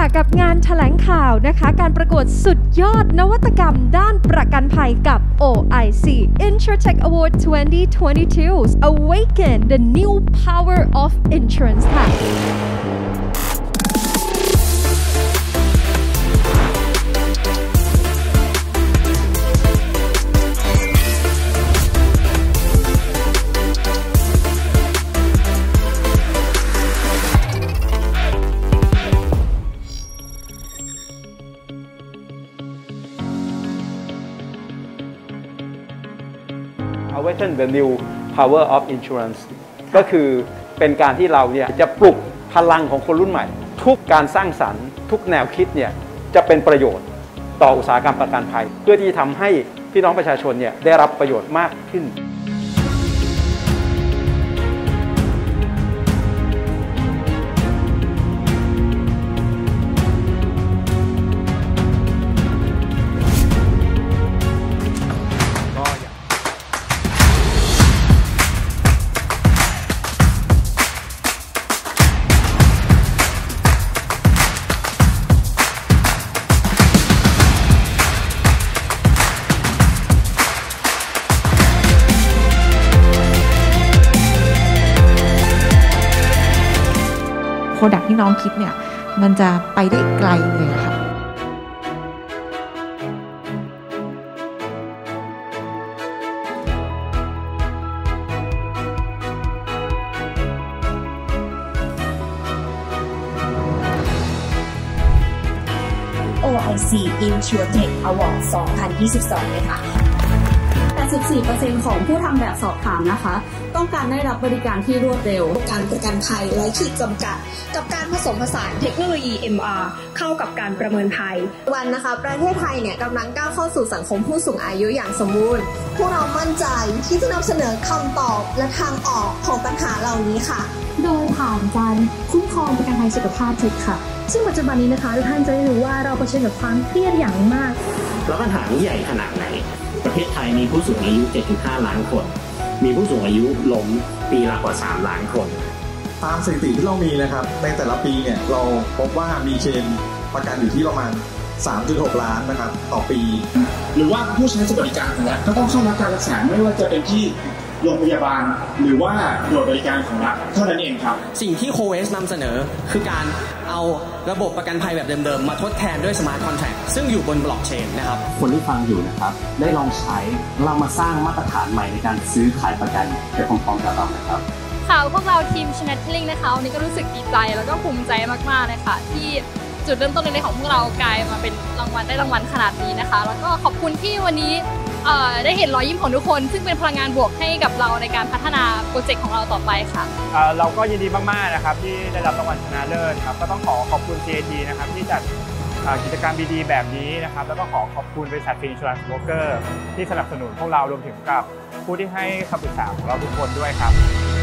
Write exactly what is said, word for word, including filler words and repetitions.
กับงานแถลงข่าวนะคะการประกวดสุดยอดนวัตกรรมด้านประกันภัยกับ โอ ไอ ซี InsurTech Award twenty twenty-two Awaken the new power of insurance ค่ะ Awaken the new power of insurance ก็คือเป็นการที่เราเนี่ยจะปลุกพลังของคนรุ่นใหม่ทุกการสร้างสรรค์ทุกแนวคิดเนี่ยจะเป็นประโยชน์ต่ออุตสาหกรรมประกันภัยเพื่อที่ทำให้พี่น้องประชาชนเนี่ยได้รับประโยชน์มากขึ้นโปรดักที่น้องคิดเนี่ยมันจะไปได้ไกลเลยค่ะโอ ไอ ซี InsurTech Award สองพันยี่สิบสองเลยค่ะแปดสิบสี่เปอร์เซ็นต์ ของผู้ทำแบบสอบถามนะคะต้องการได้รับบริการที่รวดเร็วการประกันภัยไร้ขีดจำกัดกับการผสมผสานเทคโนโลยี เอ็ม อาร์ เข้ากับการประเมินภัยวันนะคะประเทศไทยเนี่ยกำลังก้าวเข้าสู่สังคมผู้สูงอายุอย่างสมบูรณ์พวกเรามั่นใจที่จะนำเสนอคำตอบและทางออกของปัญหาเหล่านี้ค่ะโดยผ่านการคุ้มครองประกันภัยสุขภาพทิพย์ค่ะซึ่งปัจจุบันนี้นะคะทุกท่านจะได้รู้ว่าเราเผชิญกับความเครียดอย่างมากแล้วปัญหานี้ใหญ่ขนาดไหนประเทศไทยมีผู้สูงอายุ เจ็ดจุดห้า ล้านคนมีผู้สูงอายุล้มปีละกว่าสามล้านคนตามสถิติที่เรามีนะครับในแต่ละปีเนี่ยเราพบว่ามีเคลมประกันอยู่ที่ประมาณ สามจุดหก ล้านนะครับต่อปีหรือว่าผู้ใช้บริการของรัฐก็ต้องเข้ารับการรักษาไม่ว่าจะเป็นที่โรงพยาบาลหรือว่าหน่วยบริการของรัฐเท่านั้นเองครับสิ่งที่โคเวสนำเสนอคือการเอาระบบประกันภัยแบบเดิมๆมาทดแทนด้วยสมาร์ทคอนแทคซึ่งอยู่บนบล็อกเชนนะครับคนที่ฟังอยู่นะครับได้ลองใช้เรามาสร้างมาตรฐานใหม่ในการซื้อขายประกันไปพร้อมๆกับเรานะครับค่ะพวกเราทีมชนะทิลลิ่งนะคะวันนี้ก็รู้สึกดีใจแล้วก็ภูมิใจมากๆเลยค่ะที่จุดเริ่มต้นเล็กๆของพวกเรากลายมาเป็นรางวัลได้รางวัลขนาดนี้นะคะแล้วก็ขอบคุณที่วันนี้ได้เห็นรอยยิ้มของทุกคนซึ่งเป็นพลังงานบวกให้กับเราในการพัฒนาโปรเจกต์ของเราต่อไปค่ะเราก็ยินดีมากๆนะครับที่ได้รับรางวัลชนะเลิศครับก็ต้องขอขอบคุณ ซี เอ ที นะครับที่จัดกิจกรรมดีๆแบบนี้นะครับแล้วก็ขอขอบคุณบริษัท Insurance Broker ที่สนับสนุนพวกเรารวมถึงกับผู้ที่ให้คำปรึกษาของเราทุกคนด้วยครับ